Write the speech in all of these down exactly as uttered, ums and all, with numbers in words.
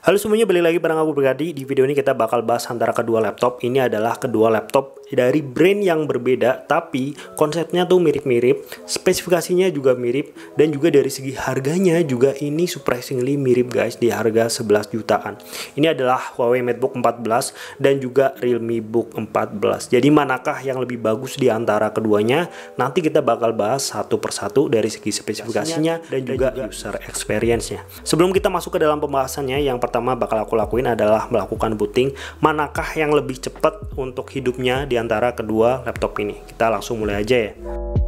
Halo semuanya, balik lagi bareng aku Brigadi. Di video ini kita bakal bahas antara kedua laptop. Ini adalah kedua laptop dari brand yang berbeda, tapi konsepnya tuh mirip-mirip, spesifikasinya juga mirip, dan juga dari segi harganya juga ini surprisingly mirip guys, di harga sebelas jutaan. Ini adalah Huawei MateBook empat belas dan juga Realme Book empat belas. Jadi manakah yang lebih bagus di antara keduanya? Nanti kita bakal bahas satu persatu dari segi spesifikasinya dan juga user experience-nya. Sebelum kita masuk ke dalam pembahasannya, yang pertama bakal aku lakuin adalah melakukan booting. Manakah yang lebih cepat untuk hidupnya di antara kedua laptop ini? Kita langsung mulai aja ya.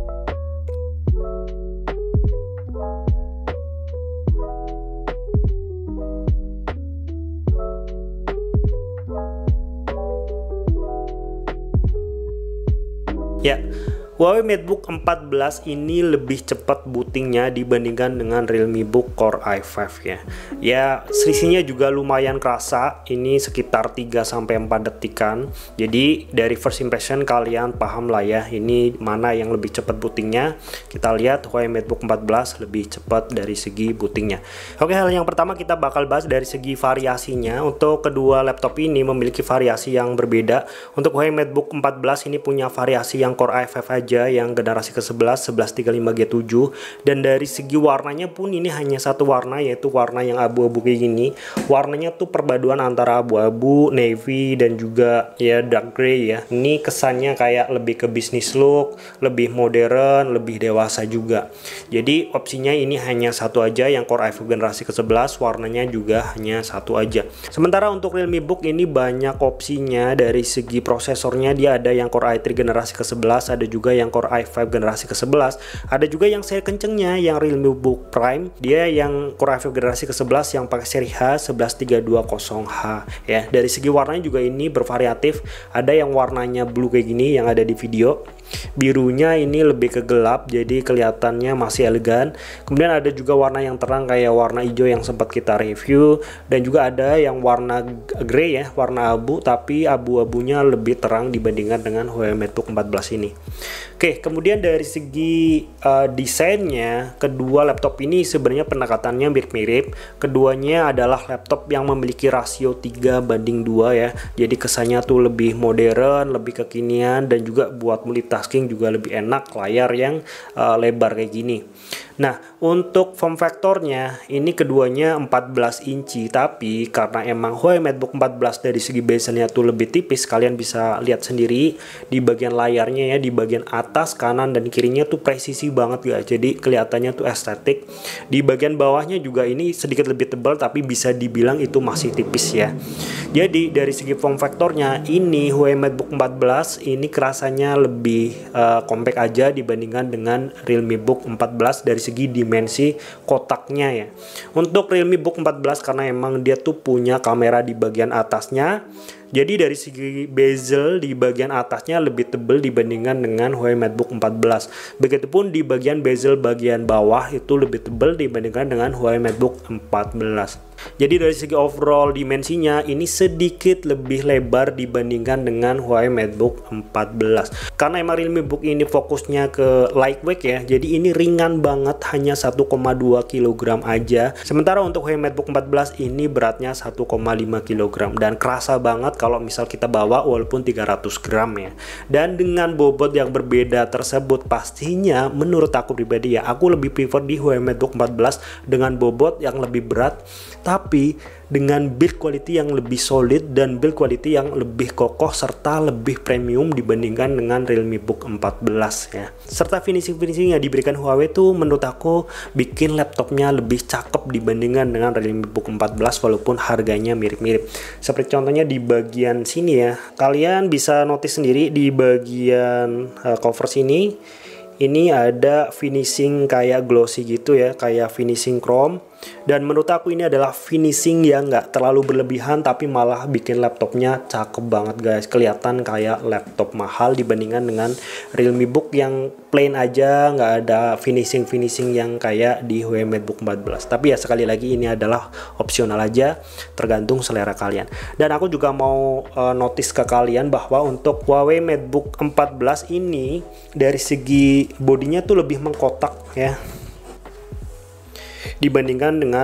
Ya, Huawei MateBook empat belas ini lebih cepat bootingnya dibandingkan dengan Realme Book Core i lima ya. Ya, selisihnya juga lumayan kerasa, ini sekitar tiga sampai empat detikan. Jadi dari first impression kalian paham lah ya, ini mana yang lebih cepat bootingnya. Kita lihat Huawei MateBook empat belas lebih cepat dari segi bootingnya. Oke, hal yang pertama kita bakal bahas dari segi variasinya. Untuk kedua laptop ini memiliki variasi yang berbeda. Untuk Huawei MateBook empat belas ini punya variasi yang Core i lima aja, yang generasi ke sebelas, sebelas tiga puluh lima G tujuh, dan dari segi warnanya pun ini hanya satu warna, yaitu warna yang abu-abu kayak gini. Warnanya tuh perpaduan antara abu-abu, navy, dan juga ya dark gray ya. Ini kesannya kayak lebih ke bisnis look, lebih modern, lebih dewasa juga. Jadi opsinya ini hanya satu aja, yang Core i lima generasi ke sebelas, warnanya juga hanya satu aja. Sementara untuk Realme Book ini banyak opsinya. Dari segi prosesornya dia ada yang Core i tiga generasi ke sebelas, ada juga yang Core i lima generasi ke sebelas, ada juga yang seri kencengnya yang Realme Book Prime, dia yang Core i lima generasi ke sebelas yang pakai seri H sebelas tiga dua nol H ya. Dari segi warnanya juga ini bervariatif, ada yang warnanya blue kayak gini yang ada di video. Birunya ini lebih ke gelap, jadi kelihatannya masih elegan. Kemudian ada juga warna yang terang kayak warna hijau yang sempat kita review, dan juga ada yang warna grey ya, warna abu, tapi abu-abunya lebih terang dibandingkan dengan Huawei MateBook empat belas ini. Oke, kemudian dari segi uh, desainnya, kedua laptop ini sebenarnya pendekatannya mirip-mirip. Keduanya adalah laptop yang memiliki rasio tiga banding dua ya. Jadi kesannya tuh lebih modern, lebih kekinian, dan juga buat multitasking juga lebih enak, layar yang uh, lebar kayak gini. Nah, untuk form factornya ini keduanya empat belas inci, tapi karena emang Huawei MateBook empat belas dari segi bezelnya tuh lebih tipis, kalian bisa lihat sendiri di bagian layarnya ya, di bagian atas, kanan, dan kirinya tuh presisi banget guys. Jadi kelihatannya tuh estetik. Di bagian bawahnya juga ini sedikit lebih tebal, tapi bisa dibilang itu masih tipis ya. Jadi dari segi form factornya ini Huawei MateBook empat belas ini kerasanya lebih uh, compact aja dibandingkan dengan Realme Book empat belas dari segi dimensi kotaknya ya. Untuk Realme Book empat belas karena emang dia tuh punya kamera di bagian atasnya, jadi dari segi bezel di bagian atasnya lebih tebal dibandingkan dengan Huawei MateBook empat belas. Begitupun di bagian bezel bagian bawah itu lebih tebal dibandingkan dengan Huawei MateBook empat belas. Jadi dari segi overall dimensinya ini sedikit lebih lebar dibandingkan dengan Huawei MateBook empat belas. Karena emang Realme Book ini fokusnya ke lightweight ya, jadi ini ringan banget, hanya satu koma dua kilogram aja. Sementara untuk Huawei MateBook empat belas ini beratnya satu koma lima kilogram, dan kerasa banget kalau misal kita bawa walaupun tiga ratus gram ya. Dan dengan bobot yang berbeda tersebut, pastinya menurut aku pribadi ya, aku lebih prefer di Huawei MateBook empat belas dengan bobot yang lebih berat, tapi dengan build quality yang lebih solid dan build quality yang lebih kokoh serta lebih premium dibandingkan dengan Realme Book empat belas ya. Serta finishing-finishing yang diberikan Huawei tuh menurut aku bikin laptopnya lebih cakep dibandingkan dengan Realme Book empat belas walaupun harganya mirip-mirip. Seperti contohnya di bagian sini ya, kalian bisa notice sendiri di bagian uh, cover sini ini ada finishing kayak glossy gitu ya, kayak finishing chrome. Dan menurut aku ini adalah finishing yang nggak terlalu berlebihan, tapi malah bikin laptopnya cakep banget guys. Kelihatan kayak laptop mahal dibandingkan dengan Realme Book yang plain aja, nggak ada finishing-finishing yang kayak di Huawei MateBook empat belas. Tapi ya sekali lagi ini adalah opsional aja, tergantung selera kalian. Dan aku juga mau uh, notice ke kalian bahwa untuk Huawei MateBook empat belas ini dari segi bodinya tuh lebih mengkotak ya, dibandingkan dengan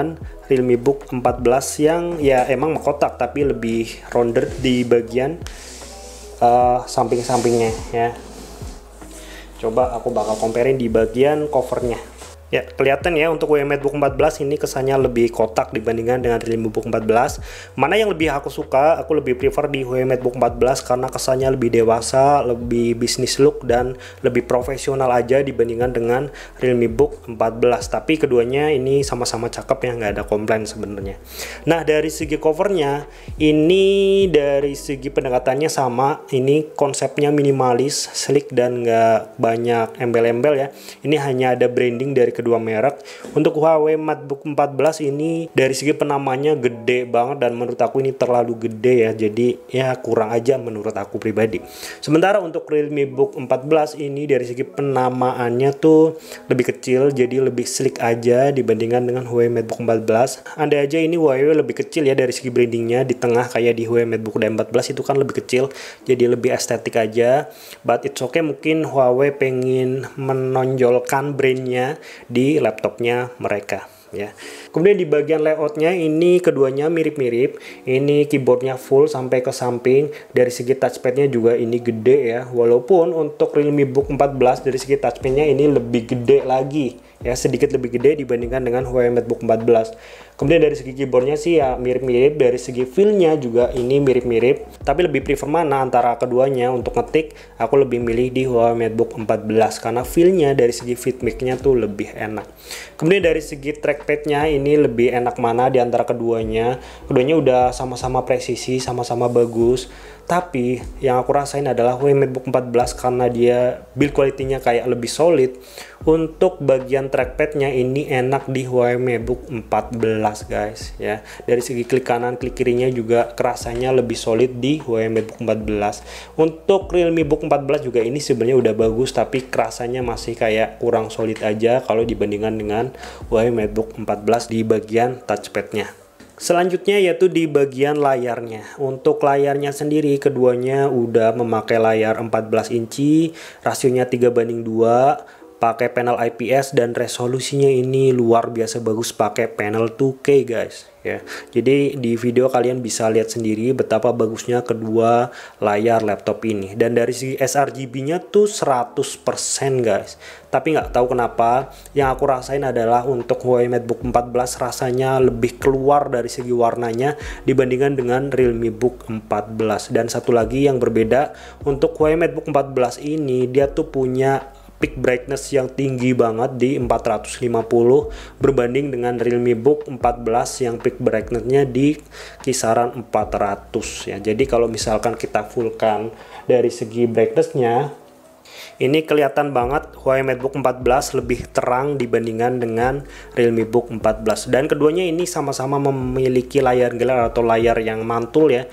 Realme Book empat belas yang ya emang kotak tapi lebih rounded di bagian uh, samping-sampingnya ya. Coba aku bakal comparein di bagian covernya. Ya, kelihatan ya untuk W M MateBook empat belas ini kesannya lebih kotak dibandingkan dengan Realme Book empat belas. Mana yang lebih aku suka? Aku lebih prefer di W M MateBook empat belas karena kesannya lebih dewasa, lebih bisnis look dan lebih profesional aja dibandingkan dengan Realme Book empat belas. Tapi keduanya ini sama-sama cakep ya, nggak ada komplain sebenarnya. Nah, dari segi covernya ini dari segi pendekatannya sama. Ini konsepnya minimalis, sleek dan nggak banyak embel-embel ya. Ini hanya ada branding dari kedua merek. Untuk Huawei MateBook empat belas ini dari segi penamanya gede banget dan menurut aku ini terlalu gede ya, jadi ya kurang aja menurut aku pribadi. Sementara untuk Realme Book empat belas ini dari segi penamaannya tuh lebih kecil, jadi lebih sleek aja dibandingkan dengan Huawei MateBook empat belas. Andai aja ini Huawei lebih kecil ya dari segi brandingnya di tengah kayak di Huawei MateBook empat belas itu kan lebih kecil, jadi lebih estetik aja. But it's okay, mungkin Huawei pengen menonjolkan brandnya di laptopnya mereka ya. Kemudian di bagian layoutnya ini keduanya mirip-mirip. Ini keyboardnya full sampai ke samping. Dari segi touchpadnya juga ini gede ya. Walaupun untuk Realme Book empat belas dari segi touchpadnya ini lebih gede lagi ya, sedikit lebih gede dibandingkan dengan Huawei MateBook empat belas. Kemudian dari segi keyboardnya sih ya mirip-mirip. Dari segi feel-nya juga ini mirip-mirip. Tapi lebih prefer mana antara keduanya untuk ngetik? Aku lebih milih di Huawei MateBook empat belas karena feel-nya dari segi fitmic-nya tuh lebih enak. Kemudian dari segi trackpad-nya ini lebih enak mana di antara keduanya? Keduanya udah sama-sama presisi, sama-sama bagus. Tapi yang aku rasain adalah Huawei MateBook empat belas karena dia build quality-nya kayak lebih solid. Untuk bagian trackpadnya ini enak di Huawei MateBook empat belas guys ya. Dari segi klik kanan klik kirinya juga kerasanya lebih solid di Huawei MateBook empat belas. Untuk Realme Book empat belas juga ini sebenarnya udah bagus tapi kerasanya masih kayak kurang solid aja kalau dibandingkan dengan Huawei MateBook empat belas di bagian touchpadnya. Selanjutnya yaitu di bagian layarnya. Untuk layarnya sendiri keduanya udah memakai layar empat belas inci, rasionya tiga banding dua, pakai panel I P S dan resolusinya ini luar biasa bagus pakai panel dua K guys ya. Jadi di video kalian bisa lihat sendiri betapa bagusnya kedua layar laptop ini. Dan dari segi sRGB-nya tuh seratus persen guys. Tapi nggak tahu kenapa yang aku rasain adalah untuk Huawei MateBook empat belas rasanya lebih keluar dari segi warnanya dibandingkan dengan Realme Book empat belas. Dan satu lagi yang berbeda untuk Huawei MateBook empat belas ini dia tuh punya peak brightness yang tinggi banget di empat ratus lima puluh berbanding dengan Realme Book empat belas yang peak brightness-nya di kisaran empat ratus ya. Jadi kalau misalkan kita fullkan dari segi brightness-nya ini kelihatan banget Huawei MateBook empat belas lebih terang dibandingkan dengan Realme Book empat belas. Dan keduanya ini sama-sama memiliki layar gelar atau layar yang mantul ya.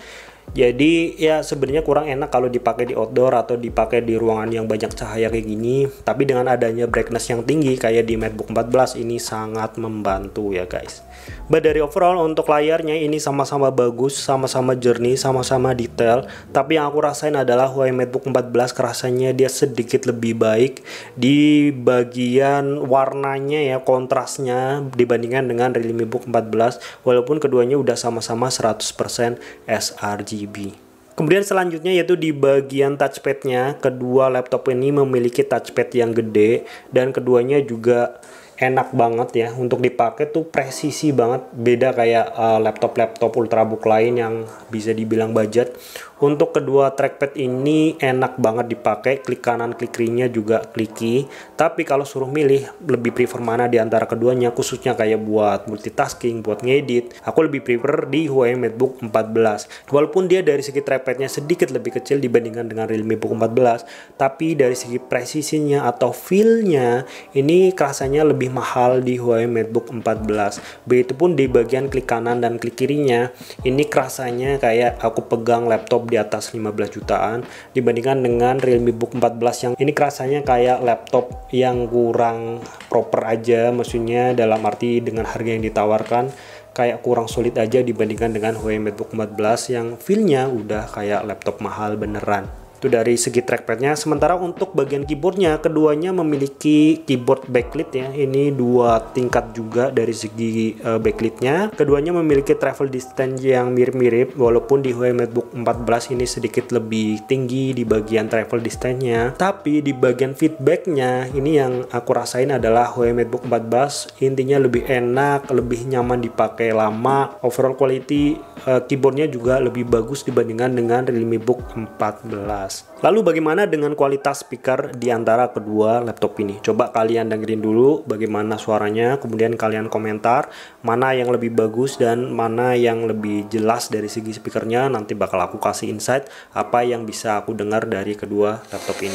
Jadi ya sebenarnya kurang enak kalau dipakai di outdoor atau dipakai di ruangan yang banyak cahaya kayak gini. Tapi dengan adanya brightness yang tinggi kayak di MateBook empat belas ini sangat membantu ya guys. But dari overall untuk layarnya ini sama-sama bagus, sama-sama jernih, sama-sama detail. Tapi yang aku rasain adalah Huawei MateBook empat belas kerasanya dia sedikit lebih baik di bagian warnanya ya, kontrasnya dibandingkan dengan Realme Book empat belas. Walaupun keduanya udah sama-sama seratus persen sRGB. Kemudian selanjutnya yaitu di bagian touchpadnya, kedua laptop ini memiliki touchpad yang gede dan keduanya juga enak banget ya untuk dipakai tuh presisi banget, beda kayak laptop-laptop uh, ultrabook lain yang bisa dibilang budget. Untuk kedua trackpad ini enak banget dipakai, klik kanan klik kirinya juga kliki. Tapi kalau suruh milih lebih prefer mana di antara keduanya, khususnya kayak buat multitasking, buat ngedit, aku lebih prefer di Huawei MateBook empat belas. Walaupun dia dari segi trackpadnya sedikit lebih kecil dibandingkan dengan Realme Book empat belas, tapi dari segi presisinya atau feel-nya ini rasanya lebih mahal di Huawei MateBook empat belas. Begitupun di bagian klik kanan dan klik kirinya, ini rasanya kayak aku pegang laptop di atas lima belas jutaan dibandingkan dengan Realme Book empat belas yang ini rasanya kayak laptop yang kurang proper aja, maksudnya dalam arti dengan harga yang ditawarkan kayak kurang solid aja dibandingkan dengan Huawei MateBook empat belas yang feel-nya udah kayak laptop mahal beneran. Itu dari segi trackpadnya. Sementara untuk bagian keyboardnya, keduanya memiliki keyboard backlit ya. Ini dua tingkat juga dari segi uh, backlit-nya. Keduanya memiliki travel distance yang mirip-mirip, walaupun di Huawei MateBook empat belas ini sedikit lebih tinggi di bagian travel distance-nya. Tapi di bagian feedback-nya, ini yang aku rasain adalah Huawei MateBook empat belas intinya lebih enak, lebih nyaman dipakai lama. Overall quality uh, keyboardnya juga lebih bagus dibandingkan dengan Realme Book empat belas. Lalu bagaimana dengan kualitas speaker di antara kedua laptop ini? Coba kalian dengerin dulu bagaimana suaranya, kemudian kalian komentar mana yang lebih bagus dan mana yang lebih jelas dari segi speakernya. Nanti bakal aku kasih insight apa yang bisa aku dengar dari kedua laptop ini.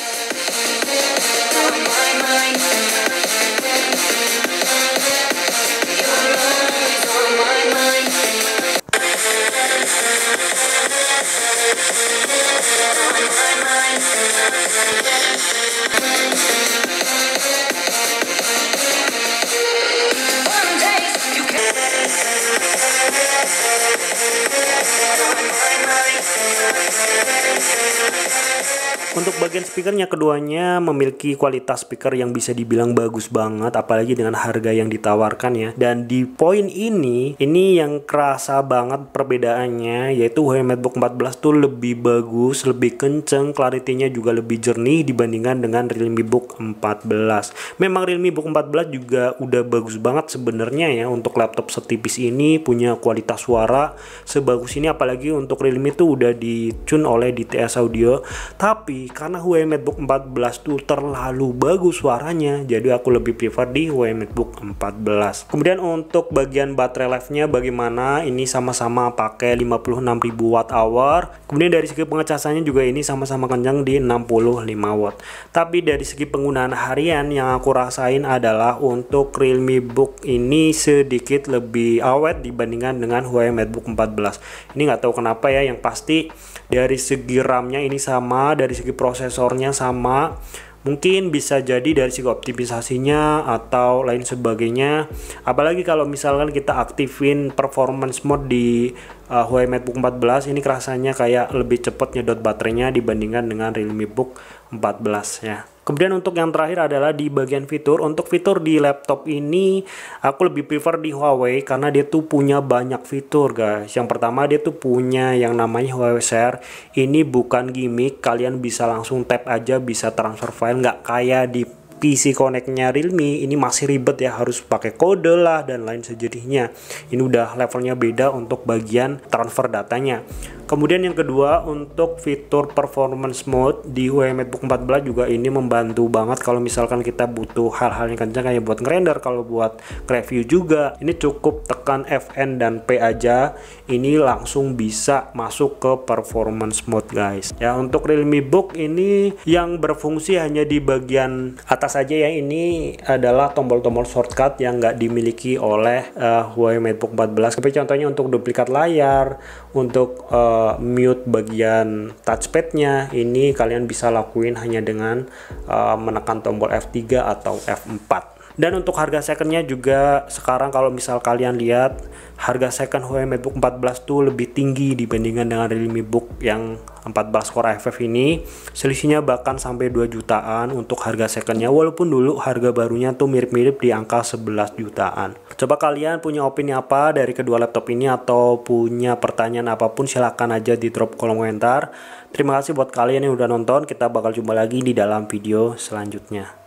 Untuk bagian speakernya, keduanya memiliki kualitas speaker yang bisa dibilang bagus banget, apalagi dengan harga yang ditawarkan ya. Dan di poin ini, ini yang kerasa banget perbedaannya, yaitu Huawei MateBook empat belas tuh lebih bagus, lebih kenceng, clarity-nya juga lebih jernih dibandingkan dengan Realme Book empat belas. Memang Realme Book empat belas juga udah bagus banget sebenarnya ya, untuk laptop setipis ini punya kualitas suara sebagus ini, apalagi untuk Realme tuh udah di-tune oleh D T S Audio. Tapi karena Huawei MateBook empat belas tuh terlalu bagus suaranya, jadi aku lebih prefer di Huawei MateBook empat belas. Kemudian untuk bagian baterai life-nya bagaimana? Ini sama-sama pakai lima puluh enam ribu watt hour. Kemudian dari segi pengecasannya juga ini sama-sama kencang di enam puluh lima watt. Tapi dari segi penggunaan harian yang aku rasain adalah untuk Realme Book ini sedikit lebih awet dibandingkan dengan Huawei MateBook empat belas. Ini nggak tahu kenapa ya, yang pasti dari segi RAM-nya ini sama, dari segi prosesornya sama, mungkin bisa jadi dari segi optimisasinya atau lain sebagainya. Apalagi kalau misalkan kita aktifin performance mode di uh, Huawei MateBook empat belas, ini rasanya kayak lebih cepat nyedot baterainya dibandingkan dengan Realme Book empat belas ya. Kemudian untuk yang terakhir adalah di bagian fitur. Untuk fitur di laptop ini aku lebih prefer di Huawei karena dia tuh punya banyak fitur guys. Yang pertama, dia tuh punya yang namanya Huawei Share. Ini bukan gimmick, kalian bisa langsung tap aja bisa transfer file, nggak kayak di P C Connect-nya Realme. Ini masih ribet ya, harus pakai kode lah dan lain sejenisnya. Ini udah levelnya beda untuk bagian transfer datanya. Kemudian yang kedua, untuk fitur performance mode di Huawei MateBook empat belas juga ini membantu banget kalau misalkan kita butuh hal-hal yang kencang kayak buat ngerender, kalau buat review juga. Ini cukup tekan F N dan P aja, ini langsung bisa masuk ke performance mode guys. Ya, untuk Realme Book ini yang berfungsi hanya di bagian atas saja ya. Ini adalah tombol-tombol shortcut yang nggak dimiliki oleh uh, Huawei MateBook empat belas. Seperti contohnya untuk duplikat layar, untuk uh, mute bagian touchpadnya, ini kalian bisa lakuin hanya dengan uh, menekan tombol F tiga atau F empat. Dan untuk harga secondnya juga sekarang kalau misal kalian lihat, harga second Huawei MateBook empat belas tuh lebih tinggi dibandingkan dengan Realme Book yang empat belas Core i lima ini. Selisihnya bahkan sampai dua jutaan untuk harga secondnya, walaupun dulu harga barunya tuh mirip-mirip di angka sebelas jutaan. Coba kalian punya opini apa dari kedua laptop ini, atau punya pertanyaan apapun silahkan aja di drop kolom komentar. Terima kasih buat kalian yang udah nonton, kita bakal jumpa lagi di dalam video selanjutnya.